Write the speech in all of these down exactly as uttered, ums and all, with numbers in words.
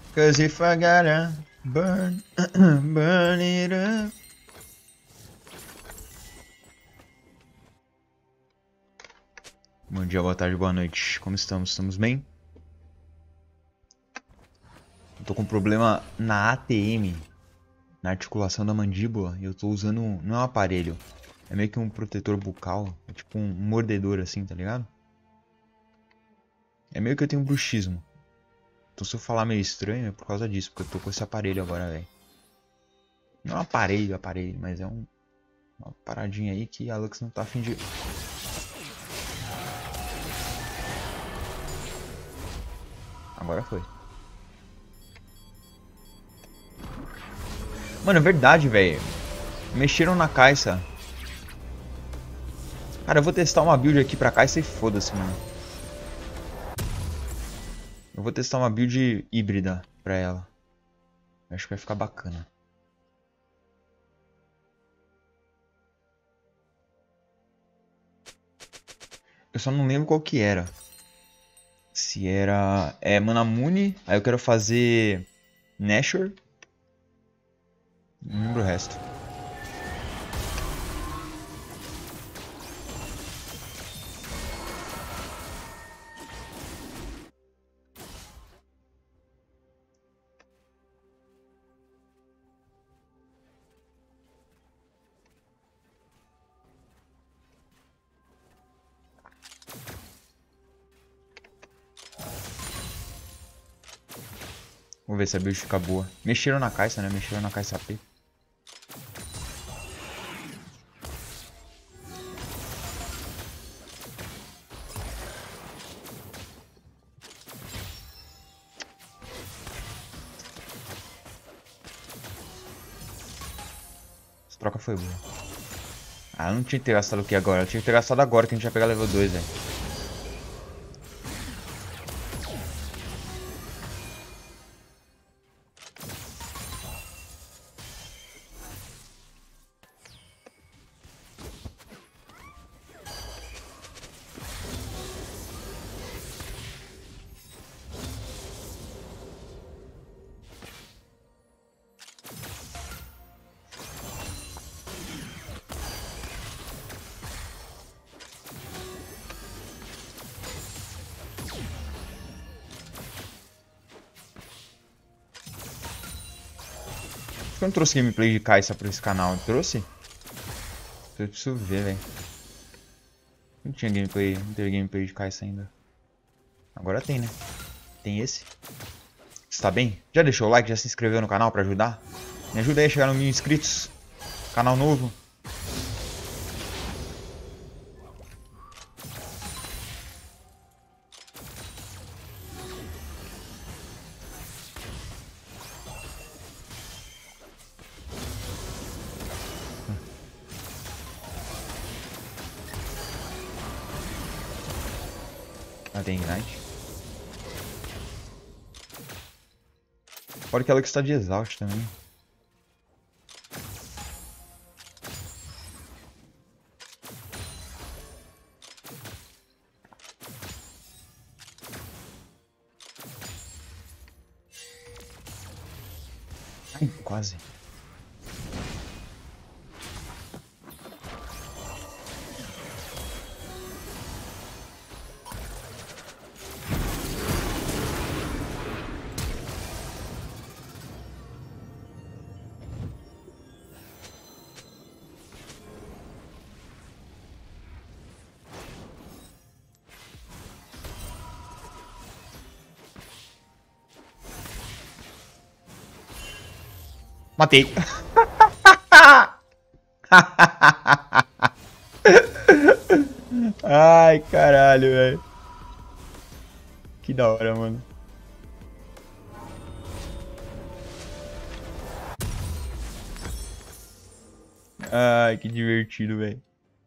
Cause if I gotta burn, burn it up. Bom dia, boa tarde, boa noite. Como estamos? Estamos bem? Eu tô com um problema na A T M, na articulação da mandíbula, e eu tô usando, não é um aparelho, é meio que um protetor bucal, é tipo um mordedor assim, tá ligado? É meio que eu tenho um bruxismo. Então se eu falar meio estranho é por causa disso, porque eu tô com esse aparelho agora, velho. Não é um aparelho, aparelho, mas é um, uma paradinha aí que a Lux não tá afim de... Agora foi. Mano, é verdade, velho. Mexeram na caixa. Cara, eu vou testar uma build aqui pra caixa e foda-se, mano. Eu vou testar uma build híbrida pra ela. Acho que vai ficar bacana. Eu só não lembro qual que era. Se era... É Manamune. Aí eu quero fazer... Nashor. Não lembro o resto. Vou ver se a build fica boa. Mexeram na caixa, né? Mexeram na caixa A P. Essa troca foi boa. Ah, eu não tinha que ter gastado o que agora? Eu tinha que ter gastado agora que a gente vai pegar level dois, velho. Eu não trouxe gameplay de Kai'Sa pra esse canal, trouxe? Eu preciso ver, velho. Não tinha gameplay, não teve gameplay de Kai'Sa ainda. Agora tem, né? Tem esse. Você tá bem? Já deixou o like, já se inscreveu no canal pra ajudar? Me ajuda aí a chegar no mil inscritos. Canal novo. Ah, tem Ignite. Fora que ela que está de exaust também. Ai, quase. Matei. Ai, caralho, velho. Que da hora, mano. Ai, que divertido, velho.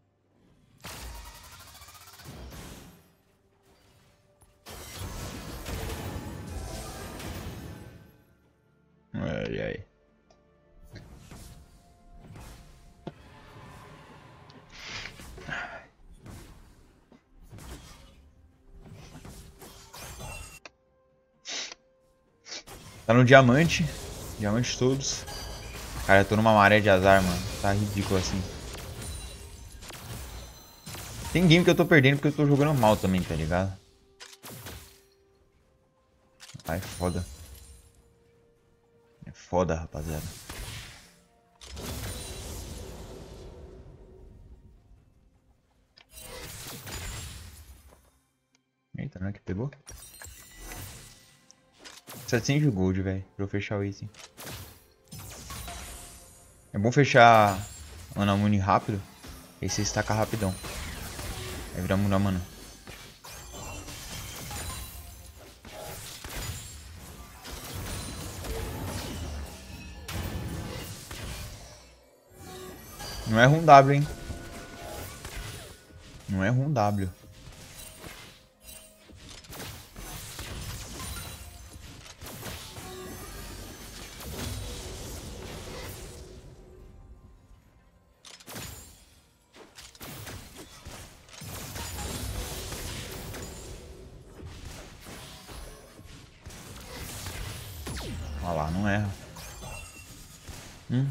Ai, ai. Tá no diamante. Diamante todos. Cara, eu tô numa maré de azar, mano. Tá ridículo assim. Tem game que eu tô perdendo porque eu tô jogando mal também, tá ligado? Ai, foda. É foda, rapaziada. Eita, não é que pegou? setecentos de gold, velho, pra eu fechar o item. É bom fechar Anamune rápido, aí você estaca rapidão. Aí vira Muna Mana. Não é um W, hein? Não é um W. Olha lá, não erra. Hum.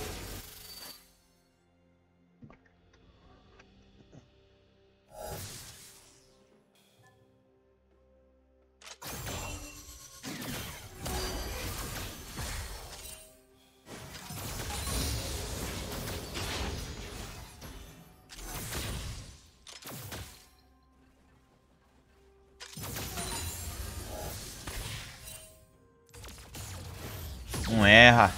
Não erra.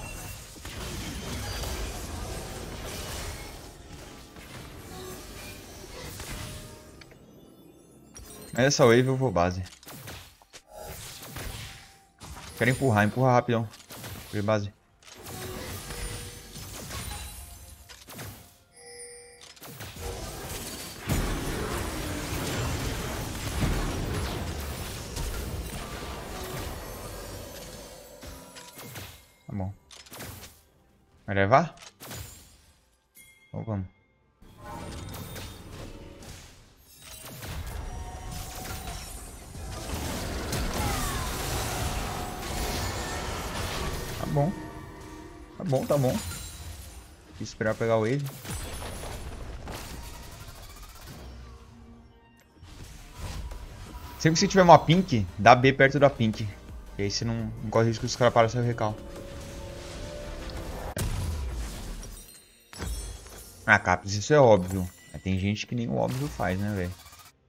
Mas essa wave eu vou base. Quero empurrar, empurra rapidão. Vem base. Tá bom. Vai levar? Então vamos. Tá bom. Tá bom, tá bom. Vou esperar pegar o wave. Sempre que você tiver uma pink, dá B perto da pink. E aí você não, não corre risco que os caras param seu recal. Ah, Caps, isso é óbvio. Mas tem gente que nem o óbvio faz, né, velho?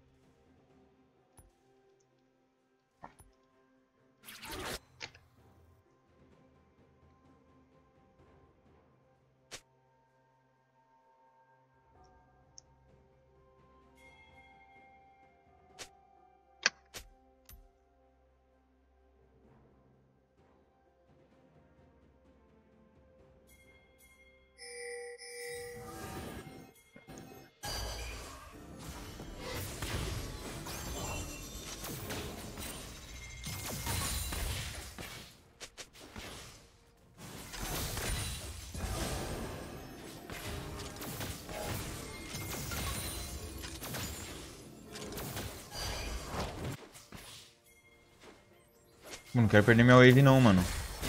Não quero perder minha wave não, mano.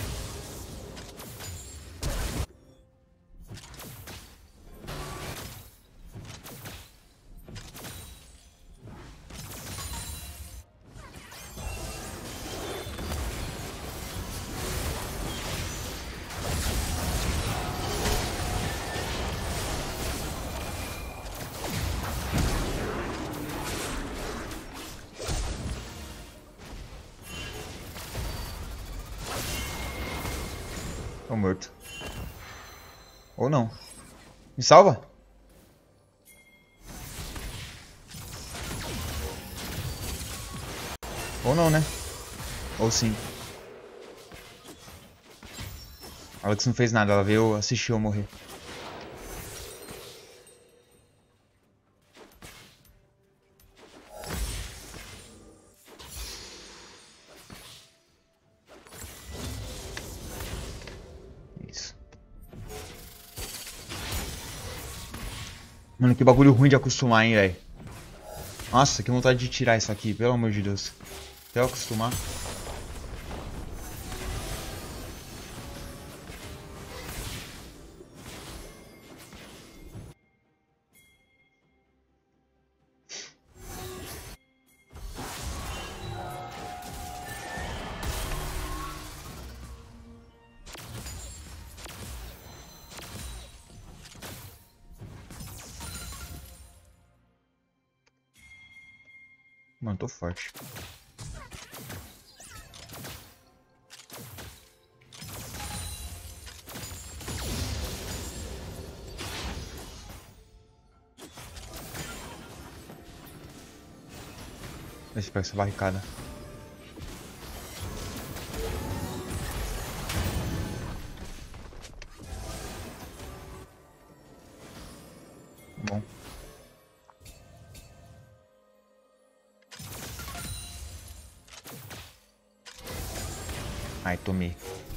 Tô morto. Ou não. Me salva? Ou não, né? Ou sim. A Alex não fez nada, ela veio assistir eu morrer. Isso. Mano, que bagulho ruim de acostumar, hein, velho. Nossa, que vontade de tirar isso aqui, pelo amor de Deus. Até eu acostumar. Mano, tô forte. Vê se pega essa barricada. Bom. Ai, tomei.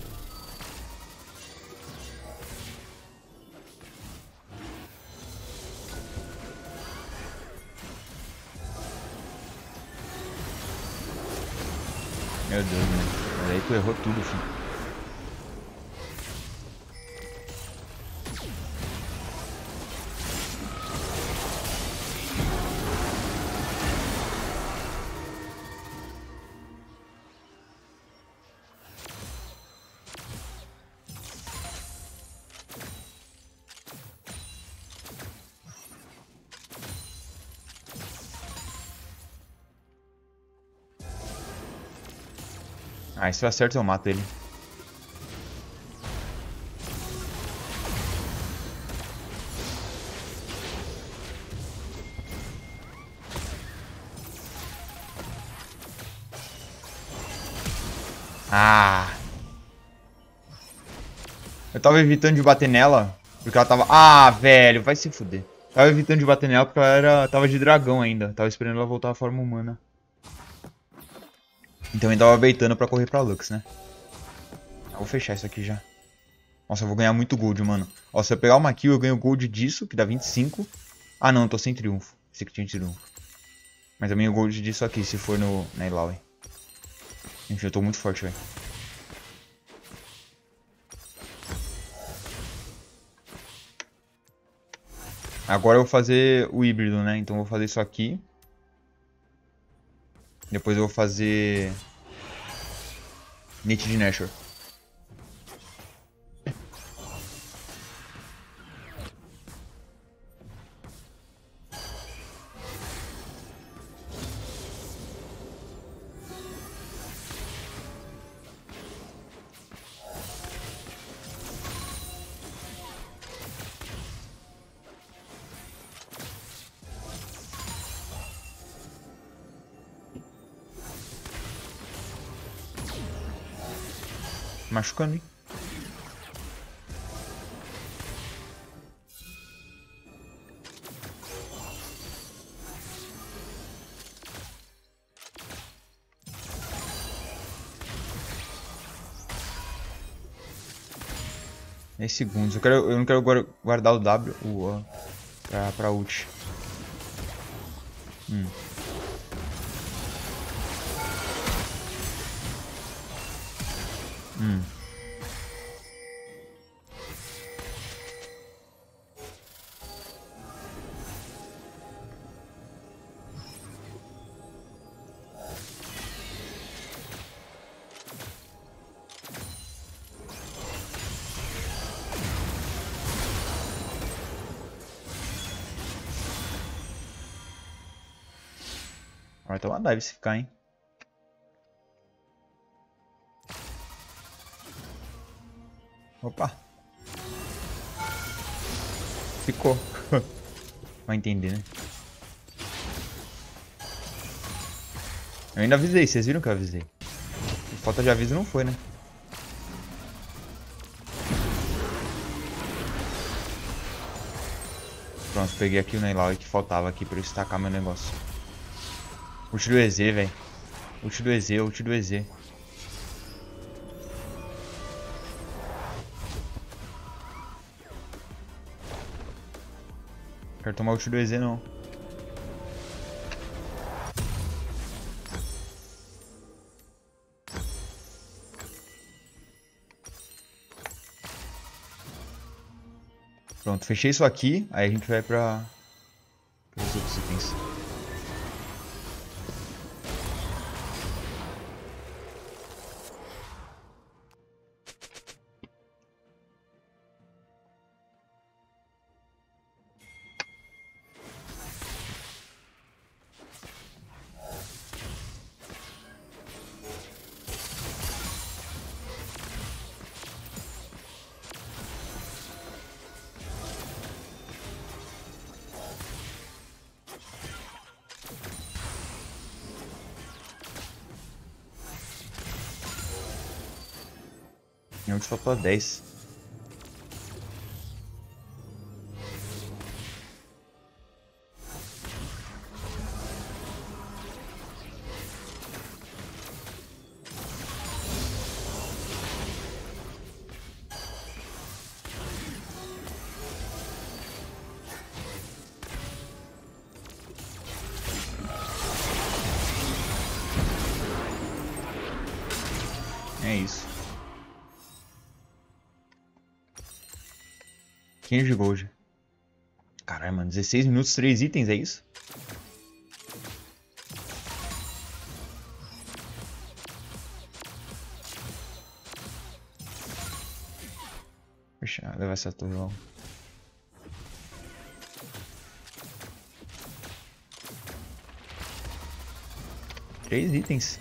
Meu Deus, mano. Mas aí tu errou tudo, filho. Ah, se eu acerto eu mato ele. Ah! Eu tava evitando de bater nela, porque ela tava... Ah, velho, vai se fuder. Tava evitando de bater nela porque ela era... tava de dragão ainda. Tava esperando ela voltar à forma humana. Então eu tava baitando pra correr pra Lux, né? Eu vou fechar isso aqui já. Nossa, eu vou ganhar muito gold, mano. Ó, se eu pegar uma kill, eu ganho gold disso, que dá vinte e cinco. Ah, não, eu tô sem triunfo. Esse aqui tinha triunfo. Mas eu ganho gold disso aqui, se for no, na Illaoi. Enfim, eu tô muito forte, velho. Agora eu vou fazer o híbrido, né? Então eu vou fazer isso aqui. Depois eu vou fazer... Nit de Nashor. Machucando, hein? dez segundos. Eu, quero, eu não quero guardar o W o, uh, pra, pra ult. Hum. Hum. Vai tomar dive se ficar, hein? Opa. Ficou. Vai entender, né? Eu ainda avisei, vocês viram que eu avisei. Falta de aviso não foi, né? Pronto, peguei aqui o Nailau que faltava aqui pra eu estacar meu negócio. Ult do E Z, velho. Ult do E Z, ult do E Z. Quero tomar ult do E Z não. Pronto, fechei isso aqui, aí a gente vai pra... para os outros itens. Minha ult faltou dez. É isso. quinhentos de gold. Caralho, mano. dezesseis minutos, três itens, é isso? Deixa eu levar essa torre logo. Três itens.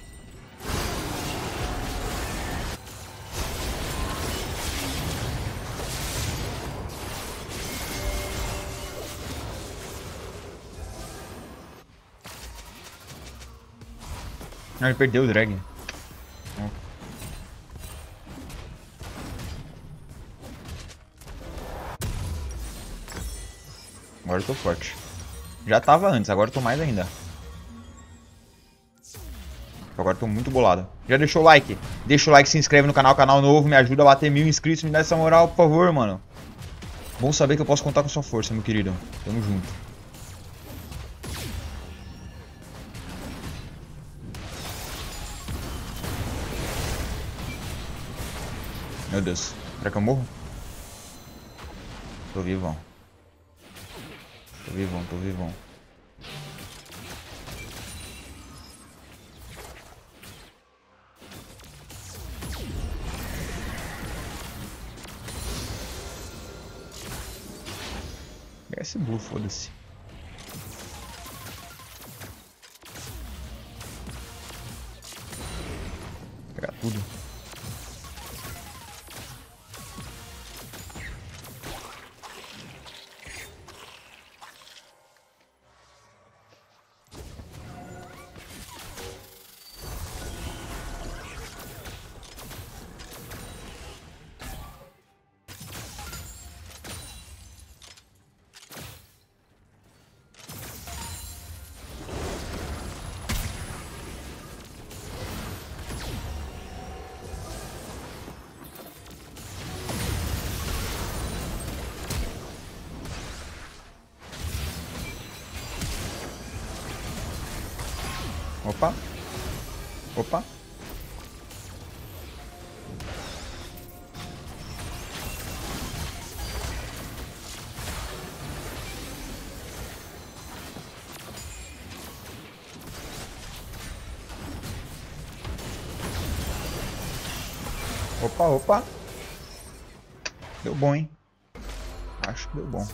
Não, ele perdeu o drag. Oh. Agora eu tô forte. Já tava antes, agora eu tô mais ainda. Agora eu tô muito bolado. Já deixou o like? Deixa o like, se inscreve no canal, canal novo, me ajuda a bater mil inscritos, me dá essa moral, por favor, mano. Bom saber que eu posso contar com sua força, meu querido. Tamo junto. Meu Deus. Será que eu morro? Tô vivão. Tô vivão, tô vivão. Pega esse blue, foda-se. Pegar tudo. Opa. Opa. Opa, opa. Deu bom, hein? Acho que deu bom.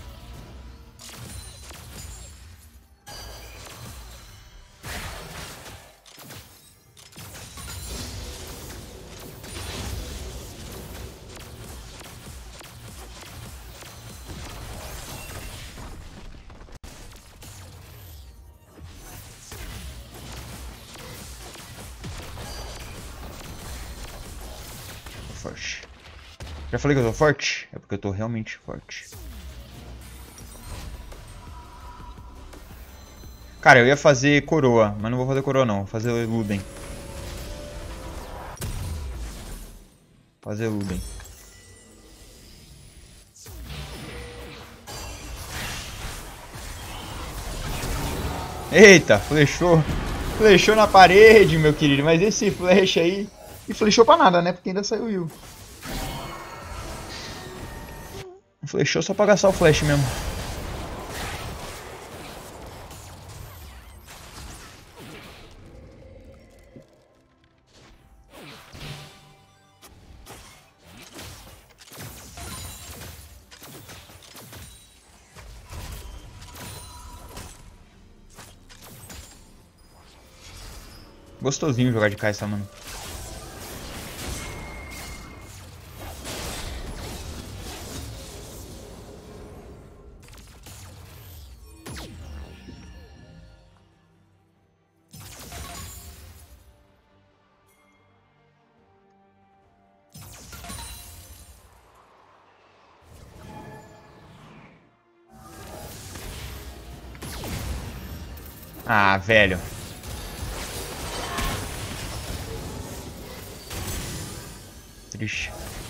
Forte. Já falei que eu tô forte? É porque eu tô realmente forte. Cara, eu ia fazer coroa, mas não vou fazer coroa não, vou fazer Luden. Fazer Luden. Eita, flechou. Flechou na parede, meu querido, mas esse flash aí... E flechou pra nada, né? Porque ainda saiu Will. Flechou só pra gastar o flash mesmo. Gostosinho jogar de Kai'Sa, mano. Ah, velho. Triste.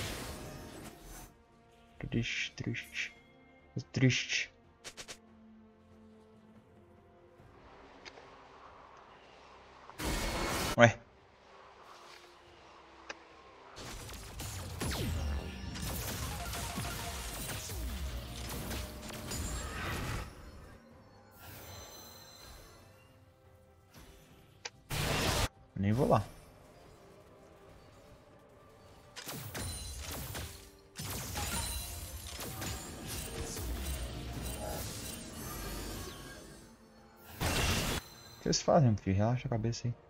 Triste, triste. Triste. Ué. Nem vou lá. O que eles fazem, filho? Relaxa a cabeça aí.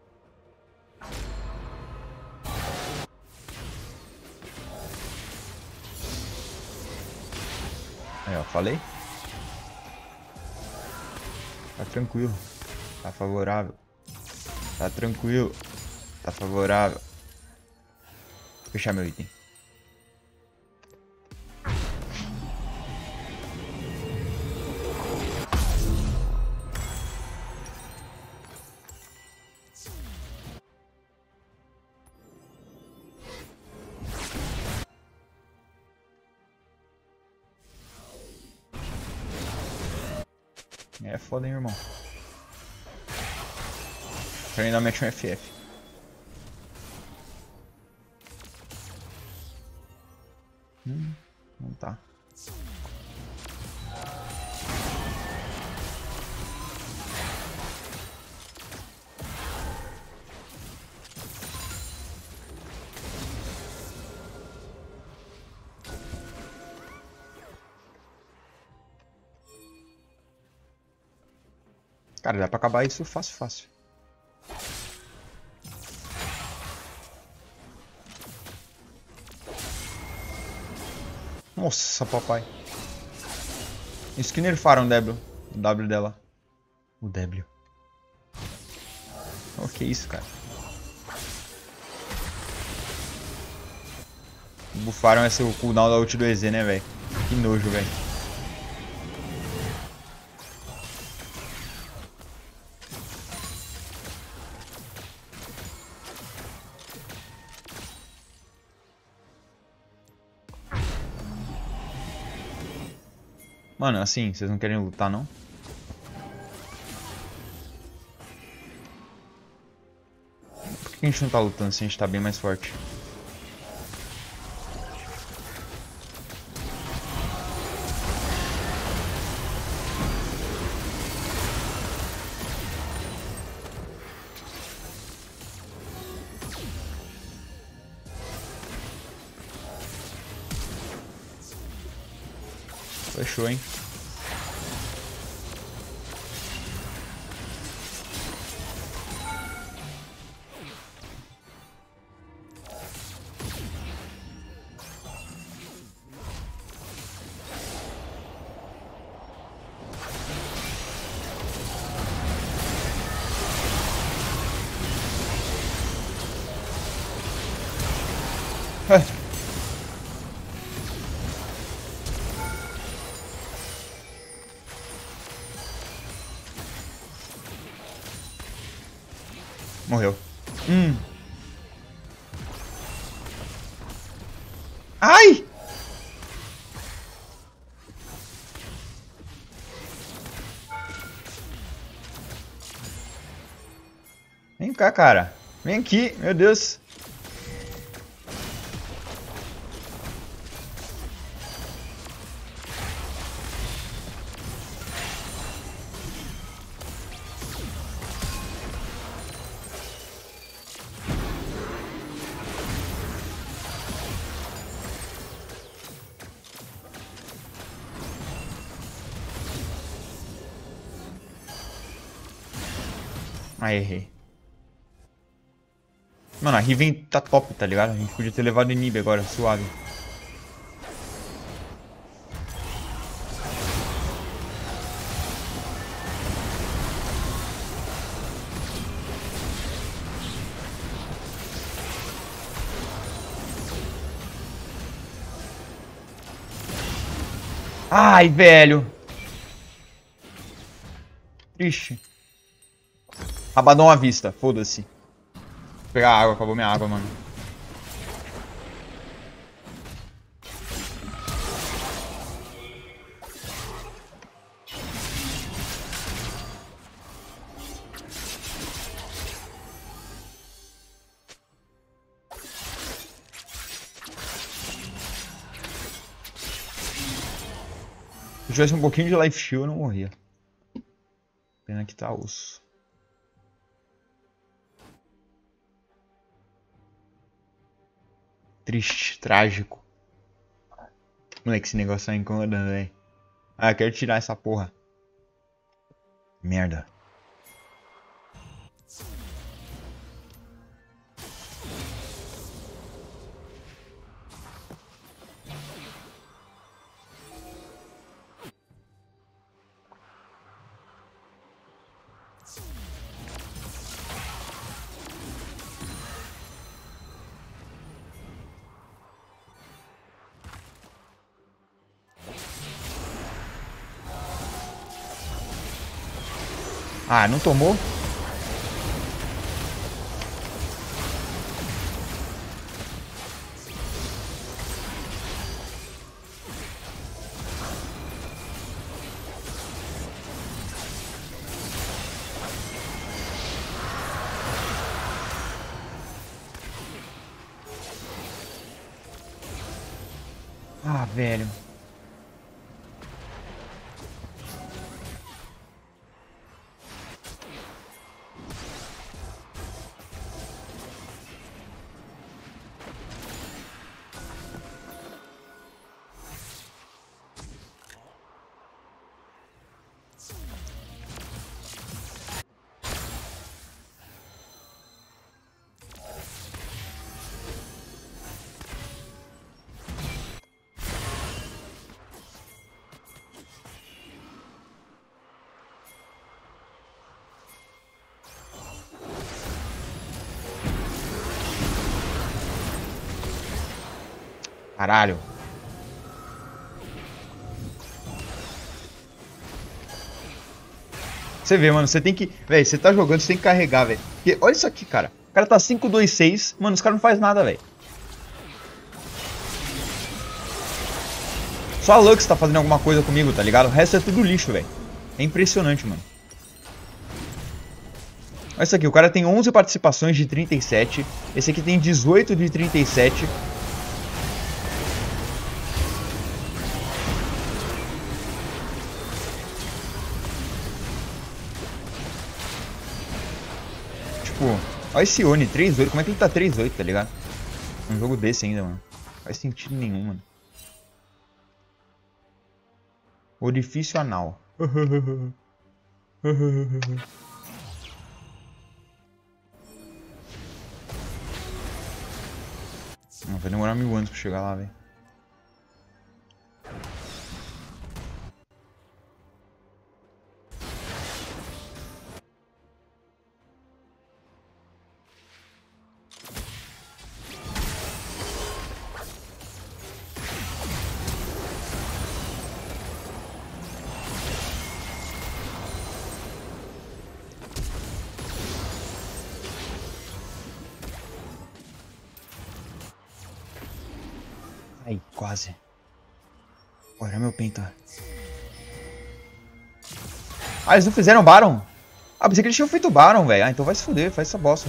Aí, ó, falei. Tá tranquilo. Tá favorável. Tá tranquilo. Tá favorável. Vou fechar meu item. É foda, hein, irmão. Pra ainda mete um F F. Hum, não tá. Cara, dá pra acabar isso fácil, fácil. Nossa, papai. Isso que nerfaram o W. O W dela. O W. O que é isso, cara? Bufaram esse o cooldown da ult do E Z, né, velho? Que nojo, velho. Mano, assim, vocês não querem lutar, não? Por que a gente não tá lutando se a gente tá bem mais forte? Fechou, hein? Morreu. Hum. Ai! Vem cá, cara. Vem aqui, meu Deus. Ah, errei. Mano, a Riven tá top, tá ligado? A gente podia ter levado o Inib agora, suave. Ai, velho. Triste. Rabadão à vista, foda-se. Vou pegar água, acabou minha água, mano. Se eu tivesse um pouquinho de life shield, eu não morria. Pena que tá osso. Triste, trágico. Moleque, esse negócio tá incomodando, velho. Ah, eu quero tirar essa porra. Merda. Ah, não tomou? Ah, velho. Caralho. Você vê, mano, você tem que... Véi, você tá jogando, você tem que carregar, velho. Porque olha isso aqui, cara. O cara tá cinco dois seis. Mano, os caras não fazem nada, velho. Só a Lux tá fazendo alguma coisa comigo, tá ligado? O resto é tudo lixo, velho. É impressionante, mano. Olha isso aqui, o cara tem onze participações de trinta e sete. Esse aqui tem dezoito de trinta e sete. Tipo, olha esse Oni, três oito. Como é que ele tá três oito, tá ligado? Um jogo desse ainda, mano. Não faz sentido nenhum, mano. Orifício anal. Não, vai demorar mil anos pra chegar lá, velho. Ai, quase. Olha meu penta. Ah, eles não fizeram Baron? Ah, pensei que eles tinham feito Baron, velho. Ah, então vai se fuder, faz essa bosta.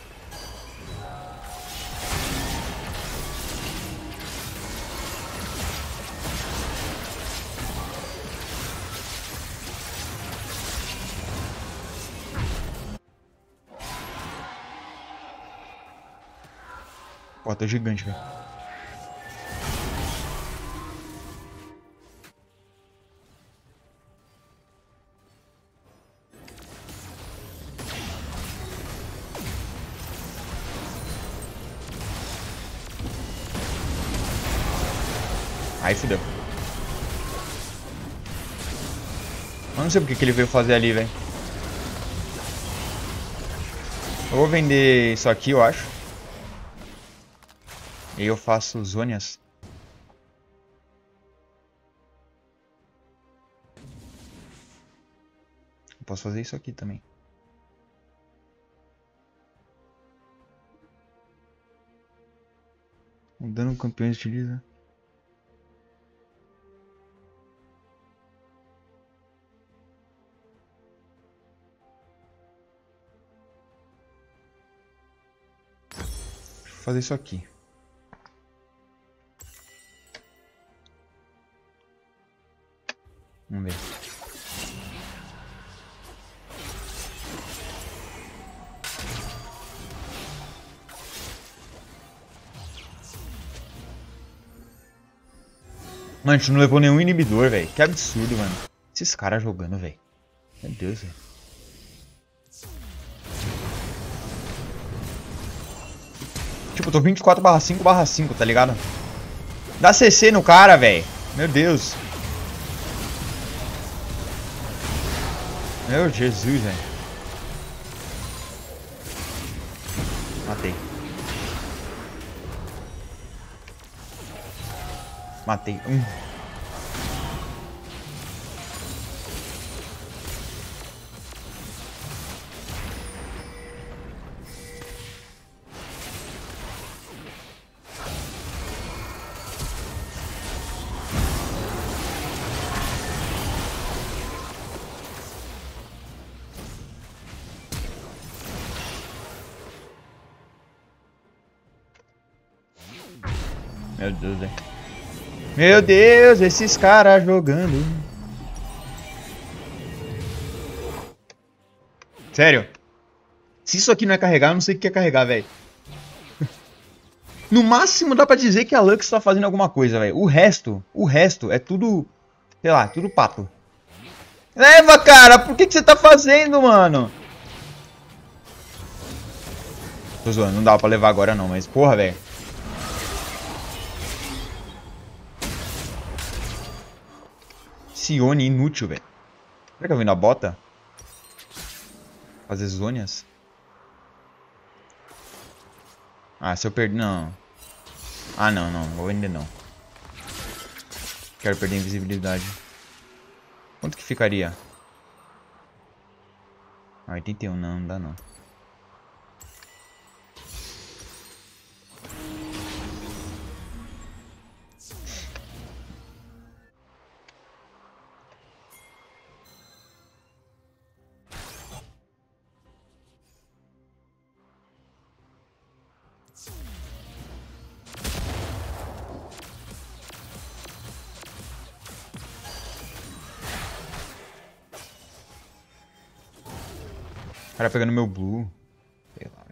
Pô, tá gigante, velho. Aí fudeu. Eu não sei porque que ele veio fazer ali, velho. Eu vou vender isso aqui, eu acho. E aí eu faço zônias. Eu posso fazer isso aqui também. Mudando campeões utiliza. Deixa eu fazer isso aqui. Vamos ver. Mano, a gente não levou nenhum inibidor, velho. Que absurdo, mano. Esses caras jogando, velho. Meu Deus, velho. Tipo, eu tô vinte e quatro barra cinco barra cinco, tá ligado? Dá C C no cara, velho. Meu Deus. Meu Jesus, velho. Matei. Matei um. Meu Deus, velho. Meu Deus, esses caras jogando. Sério? Se isso aqui não é carregar, eu não sei o que é carregar, velho. No máximo dá pra dizer que a Lux tá fazendo alguma coisa, velho. O resto, o resto é tudo, sei lá, tudo pato. Leva, cara, por que que você tá fazendo, mano? Tô zoando, não dá pra levar agora não, mas porra, velho. Sione inútil, velho. Será que eu vim na bota? Fazer zônias? Ah, se eu perder... Não. Ah, não, não. Vou vender não. Quero perder invisibilidade. Quanto que ficaria? Ah, oitenta e um. Não, não dá não. O cara pegando meu blue. Sei lá.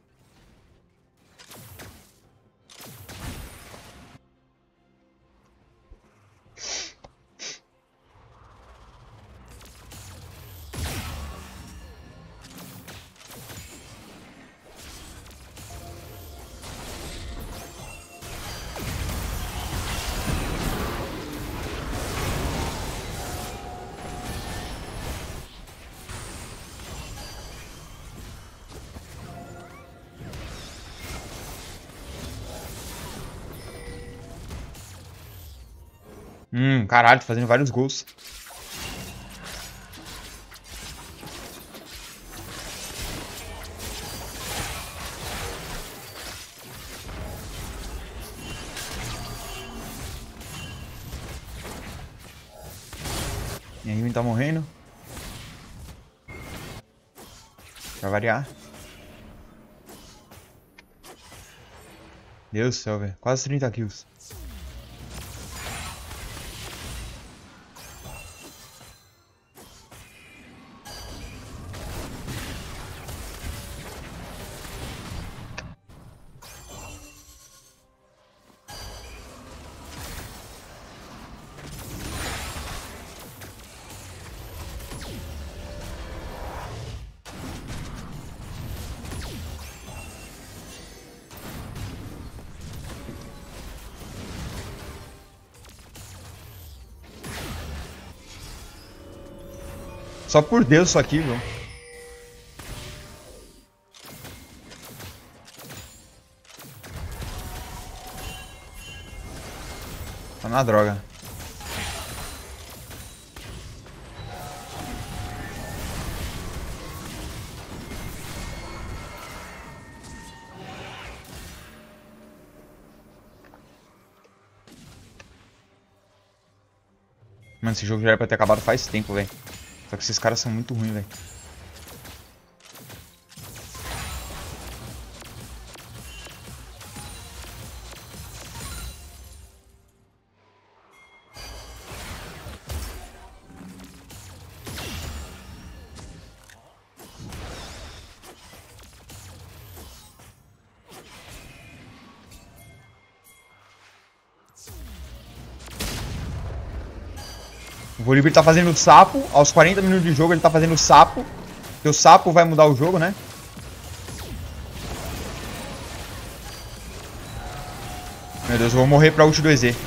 Hum, caralho, tô fazendo vários gols. Minha Riven tá morrendo. Pra variar. Deus do céu, velho. Quase trinta kills. Só por Deus isso aqui, viu? Tá na droga. Mano, esse jogo já era pra ter acabado faz tempo, velho. Só que esses caras são muito ruins, velho. O Volibear tá fazendo sapo. Aos quarenta minutos de jogo ele tá fazendo sapo. Porque o sapo vai mudar o jogo, né? Meu Deus, eu vou morrer pra ult do E Z.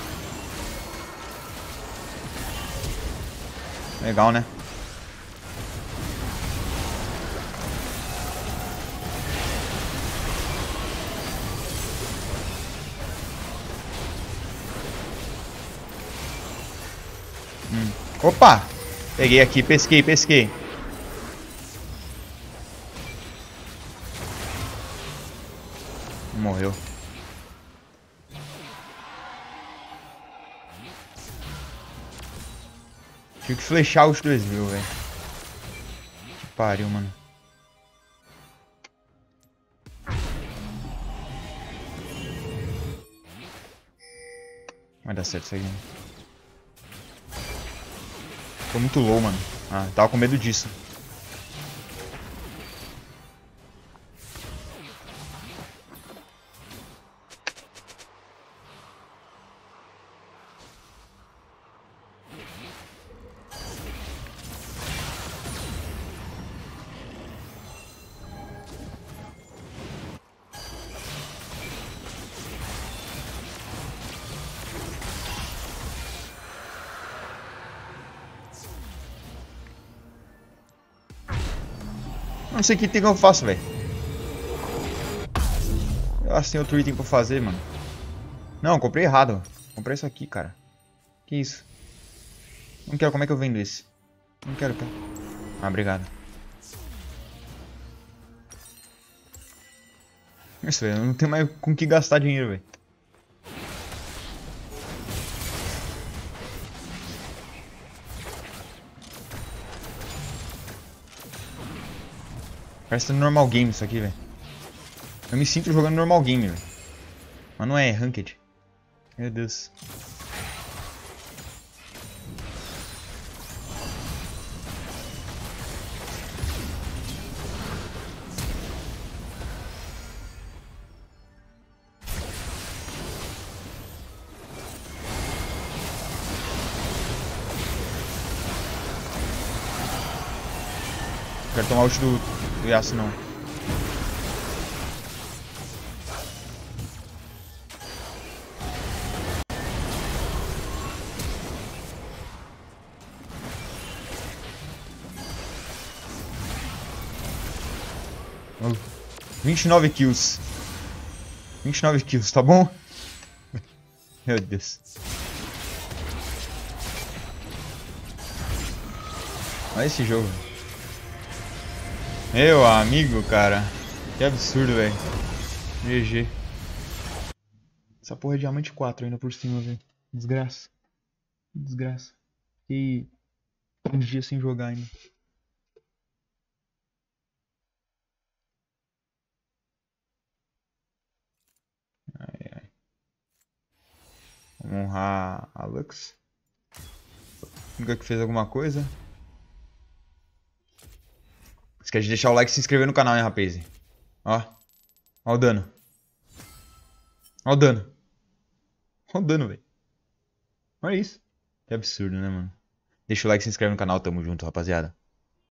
Legal, né? Hum. Opa! Peguei aqui, pesquei, pesquei. Morreu. Tive que flechar os dois mil, velho. Que pariu, mano. Vai dar certo isso aqui. Tô muito low, mano. Ah, tava com medo disso. Não sei o que tem que eu faço, velho. Eu acho que tem outro item pra fazer, mano. Não, comprei errado. Comprei isso aqui, cara. Que isso? Não quero, como é que eu vendo esse? Não quero, cara. Ah, obrigado. Isso, velho. Eu não tenho mais com que gastar dinheiro, velho. Parece normal game isso aqui, velho. Eu me sinto jogando normal game, velho. Mas não é ranked. Meu Deus. Não quero tomar ult do, do Yasuo, não. vinte e nove kills. vinte e nove kills, tá bom? Meu Deus. Olha esse jogo. Meu amigo, cara. Que absurdo, velho. G G. Essa porra é diamante quatro ainda por cima, velho. Desgraça. Desgraça. E um dia sem jogar ainda. Ai, ai. Vamos honrar a Lux. Nunca que fez alguma coisa. Esquece de deixar o like e se inscrever no canal, hein, rapaz. Ó. Ó o dano. Ó o dano. Ó o dano, velho. Olha isso. Que absurdo, né, mano? Deixa o like e se inscreve no canal. Tamo junto, rapaziada.